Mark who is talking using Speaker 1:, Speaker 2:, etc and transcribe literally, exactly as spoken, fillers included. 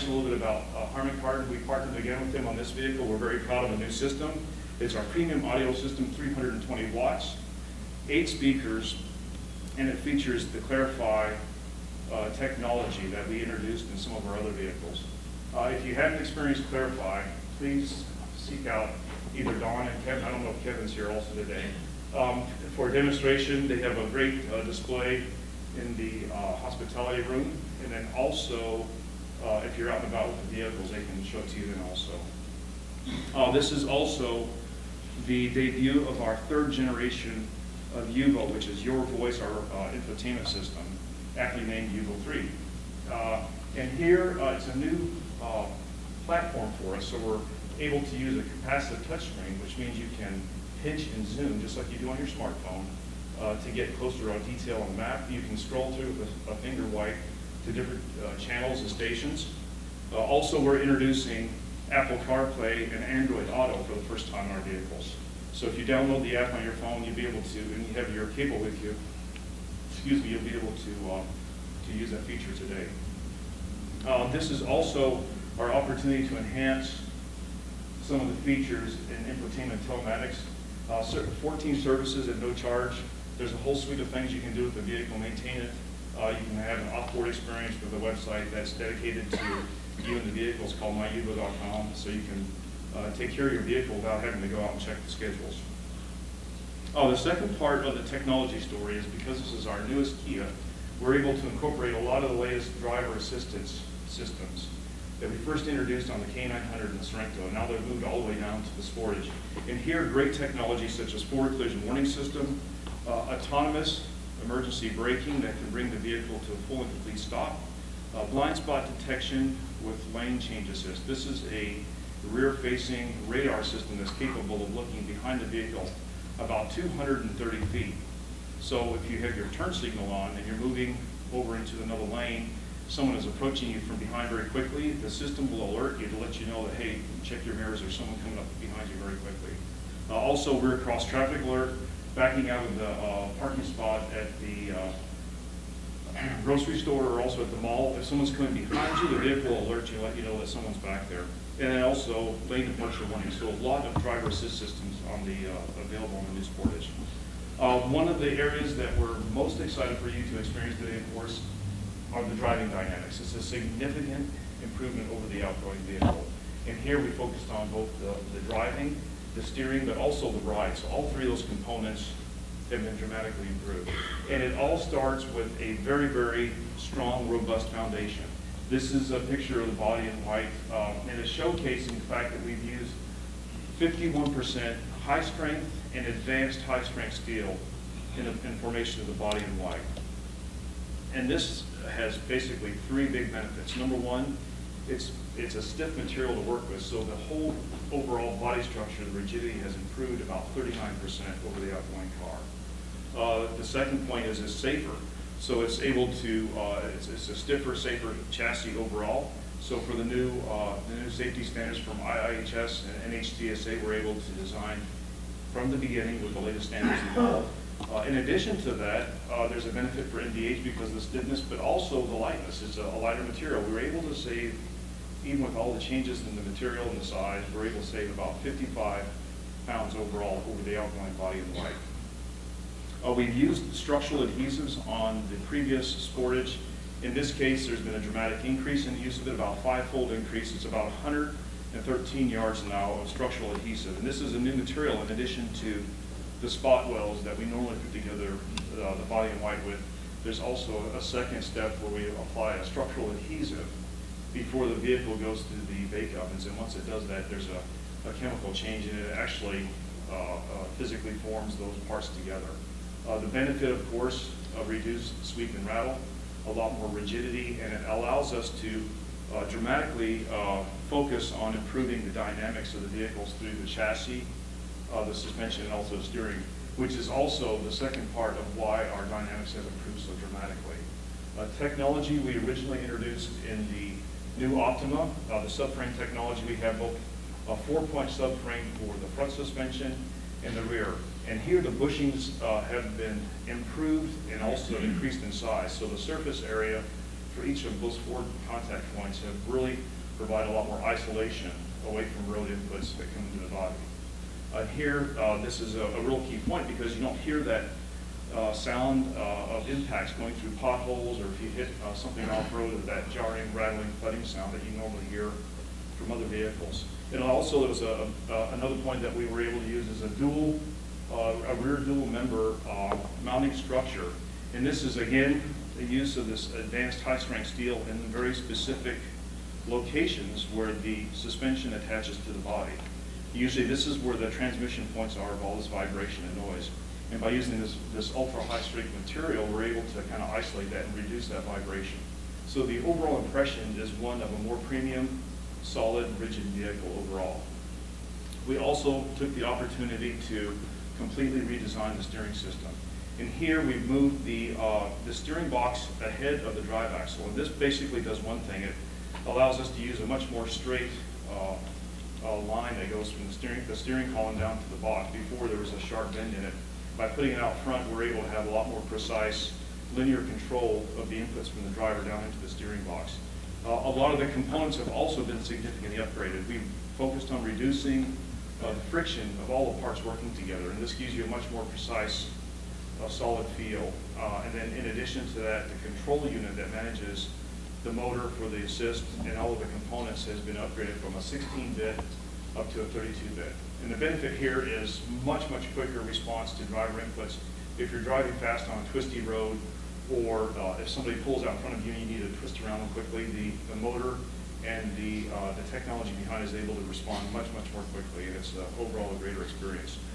Speaker 1: mention a little bit about uh, Harman Kardon. We partnered again with them on this vehicle. We're very proud of the new system. It's our premium audio system, three hundred twenty watts, eight speakers, and it features the Clarify uh, technology that we introduced in some of our other vehicles. Uh, if you haven't experienced Clarify, please seek out either Don and Kevin. I don't know if Kevin's here also today. Um, for a demonstration, they have a great uh, display in the uh, hospitality room, and then also, uh, if you're out and about with the vehicles, they can show it to you then also. Uh, this is also the debut of our third generation of Uvo, which is Your Voice, our uh, infotainment system, aptly named Uvo three. Uh, and here, uh, it's a new uh, platform for us, so we're able to use a capacitive touchscreen, which means you can pinch and zoom just like you do on your smartphone uh, to get closer on detail on the map. You can scroll through with a, a finger wipe to different uh, channels and stations. Uh, also, we're introducing Apple CarPlay and Android Auto for the first time in our vehicles. So if you download the app on your phone, you'll be able to, and you have your cable with you, excuse me, you'll be able to, uh, to use that feature today. Uh, this is also our opportunity to enhance some of the features in infotainment telematics. Uh, fourteen services at no charge. There's a whole suite of things you can do with the vehicle, maintain it. Uh, you can have an off-board experience with a website that's dedicated to you and the vehicle. It's called my uvo dot com, so you can uh, take care of your vehicle without having to go out and check the schedules. Oh, the second part of the technology story is because this is our newest Kia, we're able to incorporate a lot of the latest driver assistance systems that we first introduced on the K nine hundred and the Sorento, and now they've moved all the way down to the Sportage. And here, great technology such as forward collision warning system, uh, autonomous emergency braking that can bring the vehicle to a full and complete stop, uh, blind spot detection with lane change assist. This is a rear-facing radar system that's capable of looking behind the vehicle about two hundred thirty feet. So if you have your turn signal on and you're moving over into another lane, someone is approaching you from behind very quickly, the system will alert you to let you know that, hey, check your mirrors, there's someone coming up behind you very quickly. Uh, also, rear cross traffic alert, backing out of the uh, parking spot at the uh, grocery store or also at the mall. If someone's coming behind you, the vehicle will alert you and let you know that someone's back there. And then also lane departure warning. So a lot of driver assist systems on the uh, available on the new Sportage. Uh, one of the areas that we're most excited for you to experience today, of course, are the driving dynamics. It's a significant improvement over the outgoing vehicle. And here we focused on both the, the driving, the steering, but also the ride. So all three of those components have been dramatically improved. And it all starts with a very, very strong, robust foundation. This is a picture of the body in white, um, and it's showcasing the fact that we've used fifty-one percent high strength and advanced high strength steel in the in formation of the body in white. And this has basically three big benefits. Number one, it's it's a stiff material to work with, so the whole overall body structure, the rigidity has improved about thirty-nine percent over the outgoing car. Uh, the second point is it's safer. So it's able to, uh, it's, it's a stiffer, safer chassis overall. So for the new, uh, the new safety standards from I I H S and N H T S A, we're able to design from the beginning with the latest standards involved. Uh, in addition to that, uh, there's a benefit for N D H because of the stiffness, but also the lightness. It's a, a lighter material. We were able to save, even with all the changes in the material and the size, we're able to save about fifty-five pounds overall over the outgoing body in white. Uh, we've used structural adhesives on the previous Sportage. In this case, there's been a dramatic increase in the use of it, about five-fold increase. It's about one hundred thirteen yards now of structural adhesive. And this is a new material in addition to the spot wells that we normally put together uh, the body in white with. There's also a second step where we apply a structural adhesive before the vehicle goes through the bake ovens. And once it does that, there's a, a chemical change and it actually uh, uh, physically forms those parts together. Uh, the benefit, of course, of reduced sweep and rattle, a lot more rigidity, and it allows us to uh, dramatically uh, focus on improving the dynamics of the vehicles through the chassis, uh, the suspension, and also the steering, which is also the second part of why our dynamics have improved so dramatically. Uh, technology we originally introduced in the new Optima, uh, the subframe technology, we have both a four-point subframe for the front suspension and the rear. And here the bushings uh, have been improved and also increased in size. So the surface area for each of those four contact points have really provide a lot more isolation away from road inputs that come into the body. Uh, here, uh, this is a, a real key point because you don't hear that uh, sound uh, of impacts going through potholes, or if you hit uh, something off-road, or that jarring, rattling, thudding sound that you normally hear from other vehicles. And also, there was a, a, another point that we were able to use is a dual, uh, a rear dual member uh, mounting structure. And this is, again, the use of this advanced high-strength steel in very specific locations where the suspension attaches to the body. Usually this is where the transmission points are of all this vibration and noise. And by using this, this ultra-high strength material, we're able to kind of isolate that and reduce that vibration. So the overall impression is one of a more premium, solid, rigid vehicle overall. We also took the opportunity to completely redesign the steering system. And here we've moved the, uh, the steering box ahead of the drive axle. And this basically does one thing. It allows us to use a much more straight uh, uh, line that goes from the steering, the steering column down to the box. Before there was a sharp bend in it. By putting it out front, we're able to have a lot more precise linear control of the inputs from the driver down into the steering box. Uh, a lot of the components have also been significantly upgraded. We've focused on reducing uh, the friction of all the parts working together, and this gives you a much more precise, uh, solid feel. Uh, and then in addition to that, the control unit that manages the motor for the assist and all of the components has been upgraded from a sixteen bit up to a thirty-two bit. And the benefit here is much, much quicker response to driver inputs. If you're driving fast on a twisty road, or uh, if somebody pulls out in front of you and you need to twist around quickly, the, the motor and the, uh, the technology behind is able to respond much, much more quickly, and it's uh, overall a greater experience.